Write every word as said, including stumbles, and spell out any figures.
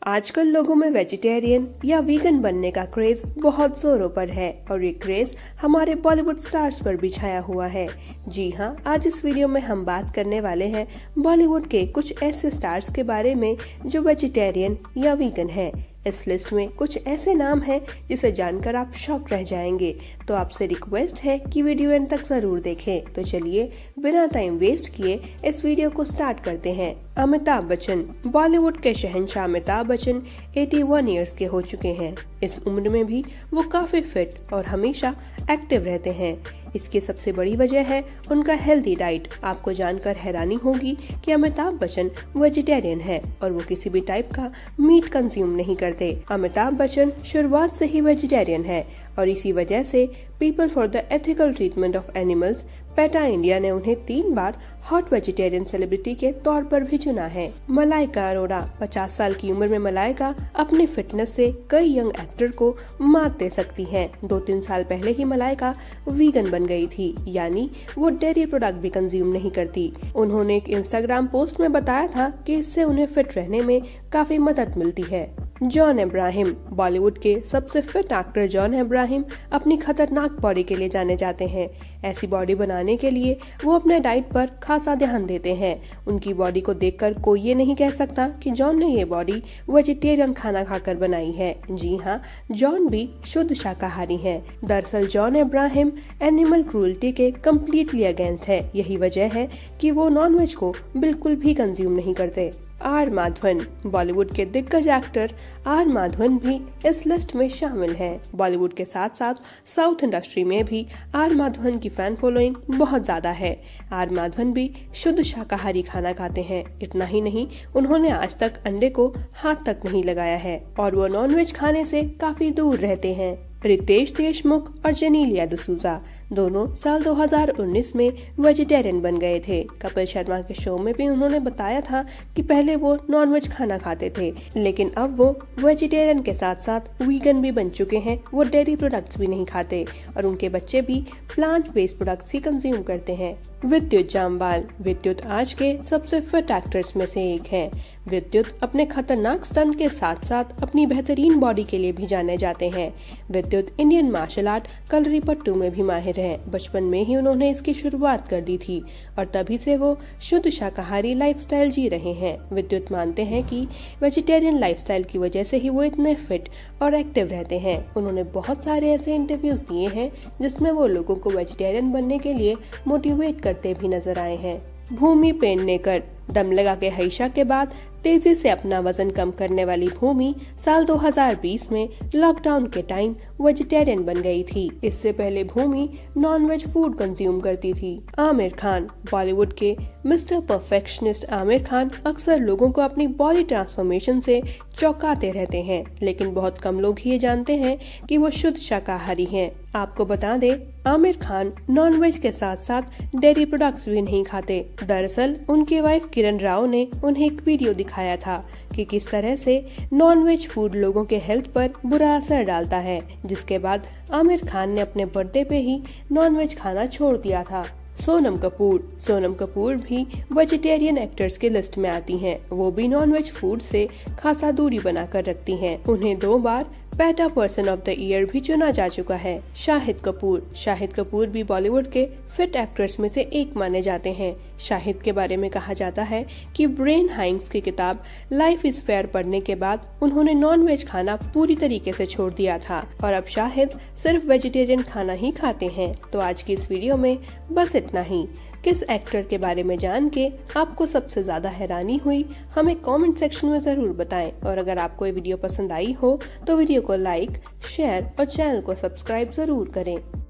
आजकल लोगों में वेजिटेरियन या वीगन बनने का क्रेज बहुत जोरों पर है और ये क्रेज हमारे बॉलीवुड स्टार्स पर भी छाया हुआ है। जी हाँ, आज इस वीडियो में हम बात करने वाले हैं बॉलीवुड के कुछ ऐसे स्टार्स के बारे में जो वेजिटेरियन या वीगन है। इस लिस्ट में कुछ ऐसे नाम हैं जिसे जानकर आप शॉक रह जाएंगे। तो आपसे रिक्वेस्ट है कि वीडियो एंड तक जरूर देखें। तो चलिए बिना टाइम वेस्ट किए इस वीडियो को स्टार्ट करते हैं। अमिताभ बच्चन। बॉलीवुड के शहंशाह अमिताभ बच्चन इक्यासी इयर्स के हो चुके हैं। इस उम्र में भी वो काफी फिट और हमेशा एक्टिव रहते हैं। इसकी सबसे बड़ी वजह है उनका हेल्दी डाइट। आपको जानकर हैरानी होगी कि अमिताभ बच्चन वेजिटेरियन है और वो किसी भी टाइप का मीट कंज्यूम नहीं करते। अमिताभ बच्चन शुरुआत से ही वेजिटेरियन है और इसी वजह से People for the Ethical Treatment of Animals PETA India ने उन्हें तीन बार हॉट वेजिटेरियन सेलिब्रिटी के तौर पर भी चुना है। मलाइका अरोड़ा। पचास साल की उम्र में मलाइका अपनी फिटनेस से कई यंग एक्टर को मात दे सकती हैं। दो तीन साल पहले ही मलाइका वीगन बन गई थी, यानी वो डेयरी प्रोडक्ट भी कंज्यूम नहीं करती। उन्होंने एक इंस्टाग्राम पोस्ट में बताया था कि इससे उन्हें फिट रहने में काफी मदद मिलती है। John Abraham. बॉलीवुड के सबसे फिट एक्टर जॉन अब्राहम अपनी खतरनाक बॉडी के लिए जाने जाते हैं। ऐसी बॉडी बनाने के लिए वो अपने डाइट पर खासा ध्यान देते हैं। उनकी बॉडी को देखकर कोई ये नहीं कह सकता कि जॉन ने ये बॉडी वेजिटेरियन खाना खाकर बनाई है। जी हाँ, जॉन भी शुद्ध शाकाहारी हैं। दरअसल जॉन अब्राहम एनिमल क्रूरल्टी के कम्प्लीटली अगेंस्ट है। यही वजह है कि वो नॉनवेज को बिल्कुल भी कंज्यूम नहीं करते। आर माधवन। बॉलीवुड के दिग्गज एक्टर आर माधवन भी इस लिस्ट में शामिल हैं। बॉलीवुड के साथ साथ साउथ इंडस्ट्री में भी आर माधवन की फैन फॉलोइंग बहुत ज्यादा है। आर माधवन भी शुद्ध शाकाहारी खाना खाते हैं। इतना ही नहीं, उन्होंने आज तक अंडे को हाथ तक नहीं लगाया है और वो नॉनवेज खाने से काफी दूर रहते हैं। रितेश देशमुख और जेनेलिया डिसूजा दोनों साल दो हज़ार उन्नीस में वेजिटेरियन बन गए थे। कपिल शर्मा के शो में भी उन्होंने बताया था कि पहले वो नॉनवेज खाना खाते थे, लेकिन अब वो वेजिटेरियन के साथ साथ वीगन भी बन चुके हैं। वो डेयरी प्रोडक्ट्स भी नहीं खाते और उनके बच्चे भी प्लांट बेस्ड प्रोडक्ट्स ही कंज्यूम करते हैं। विद्युत जामवाल। विद्युत आज के सबसे फिट एक्टर्स में से एक है। विद्युत अपने खतरनाक स्टंट के साथ साथ अपनी बेहतरीन बॉडी के लिए भी जाने जाते हैं। विद्युत इंडियन मार्शल आर्ट कलरीपट्टू में भी माहिर है। बचपन में ही उन्होंने इसकी शुरुआत कर दी थी और तभी से वो शुद्ध शाकाहारी लाइफस्टाइल जी रहे हैं। विद्युत मानते हैं कि वेजिटेरियन लाइफस्टाइल की वजह से ही वो इतने फिट और एक्टिव रहते हैं। उन्होंने बहुत सारे ऐसे इंटरव्यूज दिए हैं जिसमें वो लोगों को वेजिटेरियन बनने के लिए मोटिवेट करते भी नजर आए हैं। भूमि पेडनेकर। दम लगा के हईशा के बाद तेजी से अपना वजन कम करने वाली भूमि साल दो हज़ार बीस में लॉकडाउन के टाइम वेजिटेरियन बन गई थी। इससे पहले भूमि नॉनवेज फूड कंज्यूम करती थी। आमिर खान। बॉलीवुड के मिस्टर परफेक्शनिस्ट आमिर खान अक्सर लोगों को अपनी बॉडी ट्रांसफॉर्मेशन से चौंकाते रहते हैं, लेकिन बहुत कम लोग ये जानते हैं कि वो शुद्ध शाकाहारी हैं। आपको बता दें, आमिर खान नॉनवेज के साथ साथ डेयरी प्रोडक्ट्स भी नहीं खाते। दरअसल उनकी वाइफ किरण राव ने उन्हें एक वीडियो दिखाया था कि किस तरह से नॉनवेज फूड लोगों के हेल्थ पर बुरा असर डालता है, जिसके बाद आमिर खान ने अपने बर्थडे पे ही नॉनवेज खाना छोड़ दिया था। सोनम कपूर। सोनम कपूर भी वेजिटेरियन एक्टर्स के लिस्ट में आती हैं। वो भी नॉनवेज फूड से खासा दूरी बनाकर रखती हैं। उन्हें दो बार PETA person of the year भी चुना जा चुका है। शाहिद कपूर। शाहिद कपूर भी बॉलीवुड के फिट एक्टर्स में से एक माने जाते हैं। शाहिद के बारे में कहा जाता है कि ब्रेन हाइंग्स की किताब लाइफ इज फेयर पढ़ने के बाद उन्होंने नॉनवेज खाना पूरी तरीके से छोड़ दिया था और अब शाहिद सिर्फ वेजिटेरियन खाना ही खाते हैं। तो आज की इस वीडियो में बस इतना ही। किस एक्टर के बारे में जान के आपको सबसे ज्यादा हैरानी हुई, हमें कमेंट सेक्शन में जरूर बताएं। और अगर आपको ये वीडियो पसंद आई हो तो वीडियो को लाइक, शेयर और चैनल को सब्सक्राइब जरूर करें।